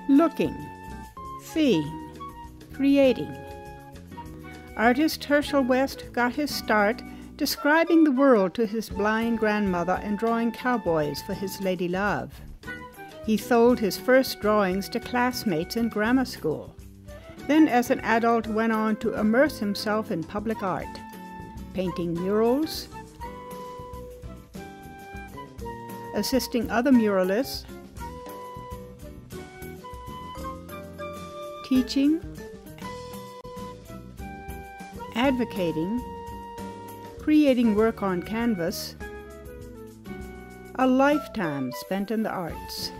looking, seeing, creating. Artist Hershell West got his start describing the world to his blind grandmother and drawing cowboys for his lady love. He sold his first drawings to classmates in grammar school. Then as an adult went on to immerse himself in public art, painting murals, assisting other muralists, teaching, advocating, creating work on canvas, a lifetime spent in the arts.